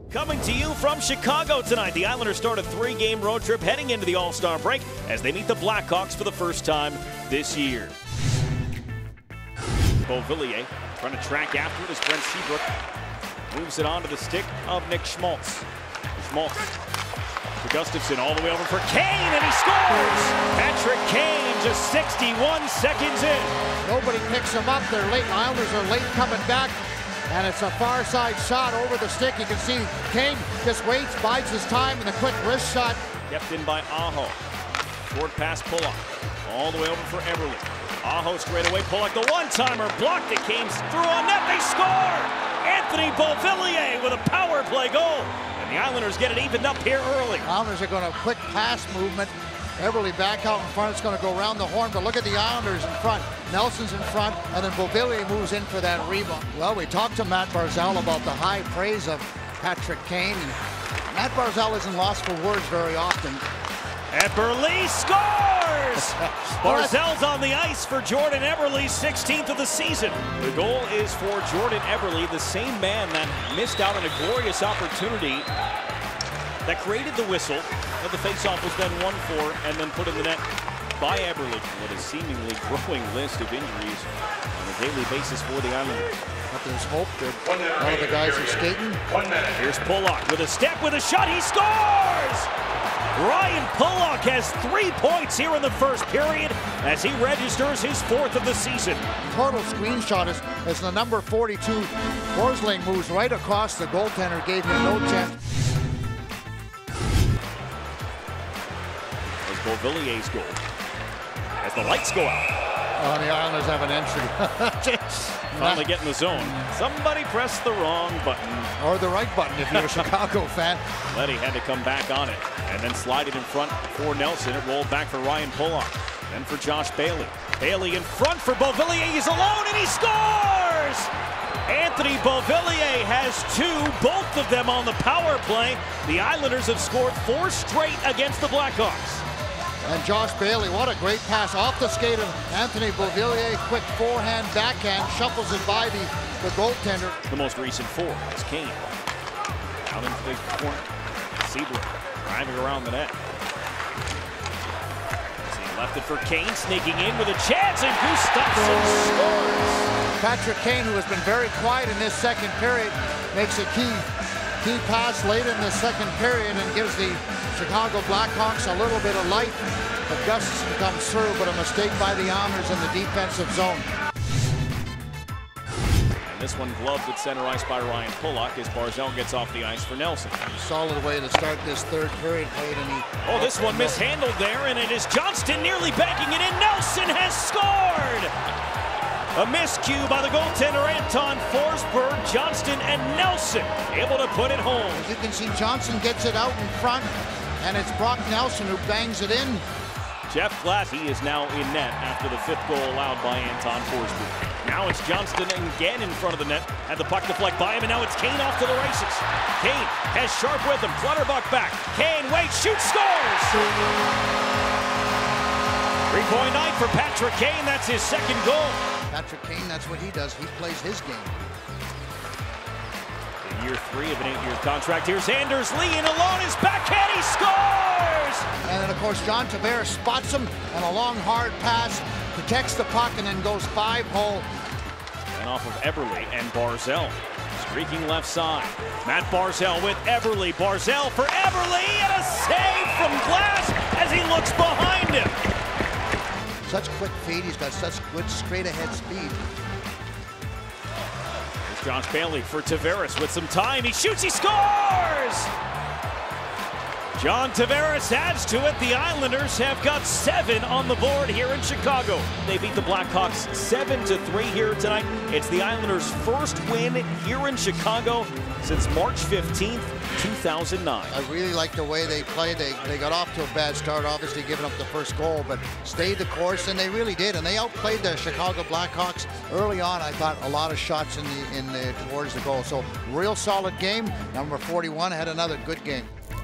Coming to you from Chicago tonight, the Islanders start a 3-game road trip heading into the All-Star break as they meet the Blackhawks for the first time this year. Beauvillier trying to track after it as Brent Seabrook moves it onto the stick of Nick Schmaltz. Schmaltz to Gustafsson all the way over for Kane, and he scores! Patrick Kane just 61 seconds in. Nobody picks him up. They're late. Islanders are late coming back. And it's a far side shot over the stick. You can see Kane just waits, bides his time, and the quick wrist shot. Kept in by Aho. Short pass Pulock. All the way over for Eberle. Aho straight away. Pulock the one-timer. Blocked it. Kane through on net. They score! Anthony Beauvillier with a power play goal. And the Islanders get it evened up here early. Islanders are going to quick pass movement. Eberle back out in front. It's going to go around the horn, but look at the Islanders in front. Nelson's in front, and then Beauvillier moves in for that rebound. Well, we talked to Matt Barzal about the high praise of Patrick Kane. Matt Barzal isn't lost for words very often. Eberle scores! Barzal's on the ice for Jordan Eberle's 16th of the season. The goal is for Jordan Eberle, the same man that missed out on a glorious opportunity that created the whistle. The face-off was then won for and then put in the net by Eberle. What a seemingly growing list of injuries on a daily basis for the Islanders. But there's hope that all of the guys are skating. Here's Pulock with a step, with a shot, he scores! Ryan Pulock has 3 points here in the first period as he registers his 4th of the season. Total screenshot is the number 42. Forsling moves right across the goaltender, gave him no chance. Beauvillier's goal as the lights go out. Oh, the Islanders have an entry. Finally getting the zone. Somebody pressed the wrong button. Or the right button if you're a Chicago fan. Leddy had to come back on it and then slide it in front for Nelson. It rolled back for Ryan Pulock. Then for Josh Bailey. Bailey in front for Beauvillier. He's alone and he scores! Anthony Beauvillier has 2, both of them on the power play. The Islanders have scored 4 straight against the Blackhawks. And Josh Bailey, what a great pass off the skate of Anthony Beauvillier. Quick forehand, backhand, shuffles it by the goaltender. The most recent 4 is Kane. Out into the corner. Seabrook driving around the net. He left it for Kane, sneaking in with a chance, and Gustafsson scores. Patrick Kane, who has been very quiet in this second period, makes a key pass late in the second period and gives the Chicago Blackhawks a little bit of life. But Gustafsson comes through, but a mistake by the Islanders in the defensive zone. And this one gloved at center ice by Ryan Pulock as Barzal gets off the ice for Nelson. Solid way to start this third period, played, and oh, this one mishandled there, and it is Johnston nearly banking it in. Nelson has scored! A miscue by the goaltender Anton Forsberg. Johnston and Nelson able to put it home. As you can see, Johnson gets it out in front, and it's Brock Nelson who bangs it in. Jeff Glatty is now in net after the 5th goal allowed by Anton Forsberg. Now it's Johnston again in front of the net. Had the puck deflect by him, and now it's Kane off to the races. Kane has Sharp with him. Clutterbuck back. Kane waits, shoots, scores! 3-point night for Patrick Kane. That's his 2nd goal. Patrick Kane, that's what he does. He plays his game. In year 3 of an 8-year contract, here's Anders Lee, and alone his backhand, he scores! And then, of course, John Tavares spots him, and a long, hard pass, protects the puck, and then goes 5-hole. And off of Eberle and Barzal. Streaking left side. Matt Barzal with Eberle. Barzal for Eberle, and a save from Glass as he looks behind him. Such quick feet, he's got such good straight-ahead speed. There's Josh Bailey for Tavares with some time. He shoots, he scores! John Tavares adds to it. The Islanders have got 7 on the board here in Chicago. They beat the Blackhawks 7-3 here tonight. It's the Islanders' first win here in Chicago since March 15th, 2009. I really like the way they played. They got off to a bad start, obviously giving up the first goal, but stayed the course, and they really did. And they outplayed the Chicago Blackhawks early on. I thought a lot of shots towards the goal. So real solid game. Number 41 had another good game.